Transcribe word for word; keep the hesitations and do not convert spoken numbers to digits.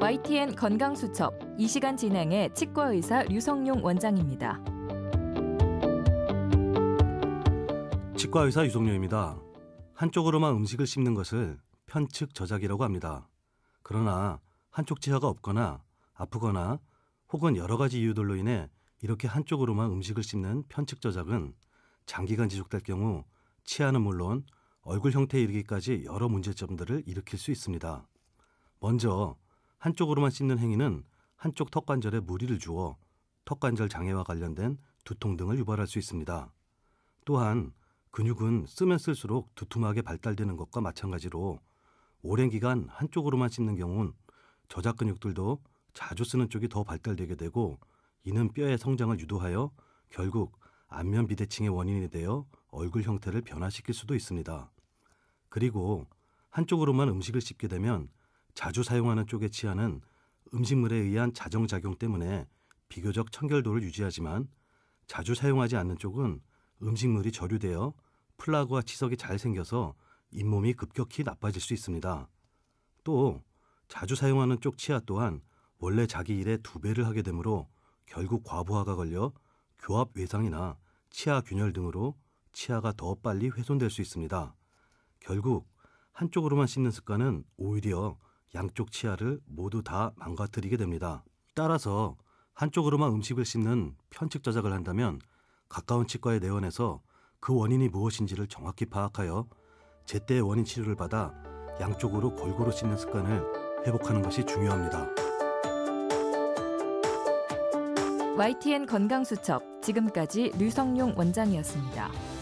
와이티엔 건강수첩, 이 시간 진행의 치과의사 류성용 원장입니다. 치과의사 유성룡입니다. 한쪽으로만 음식을 씹는 것을 편측 저작이라고 합니다. 그러나 한쪽 치아가 없거나 아프거나 혹은 여러 가지 이유들로 인해 이렇게 한쪽으로만 음식을 씹는 편측 저작은 장기간 지속될 경우 치아는 물론 얼굴 형태에 이르기까지 여러 문제점들을 일으킬 수 있습니다. 먼저 한쪽으로만 씹는 행위는 한쪽 턱관절에 무리를 주어 턱관절 장애와 관련된 두통 등을 유발할 수 있습니다. 또한 근육은 쓰면 쓸수록 두툼하게 발달되는 것과 마찬가지로 오랜 기간 한쪽으로만 씹는 경우는 저작 근육들도 자주 쓰는 쪽이 더 발달되게 되고 이는 뼈의 성장을 유도하여 결국 안면 비대칭의 원인이 되어 얼굴 형태를 변화시킬 수도 있습니다. 그리고 한쪽으로만 음식을 씹게 되면 자주 사용하는 쪽의 치아는 음식물에 의한 자정작용 때문에 비교적 청결도를 유지하지만 자주 사용하지 않는 쪽은 음식물이 저류되어 플라그와 치석이 잘 생겨서 잇몸이 급격히 나빠질 수 있습니다. 또 자주 사용하는 쪽 치아 또한 원래 자기 일의 두 배를 하게 되므로 결국 과부하가 걸려 교합 외상이나 치아 균열 등으로 치아가 더 빨리 훼손될 수 있습니다. 결국 한쪽으로만 씹는 습관은 오히려 양쪽 치아를 모두 다 망가뜨리게 됩니다. 따라서 한쪽으로만 음식을 씹는 편측 저작을 한다면 가까운 치과에 내원해서 그 원인이 무엇인지를 정확히 파악하여 제때의 원인 치료를 받아 양쪽으로 골고루 씹는 습관을 회복하는 것이 중요합니다. 와이티엔 건강수첩, 지금까지 류성용 원장이었습니다.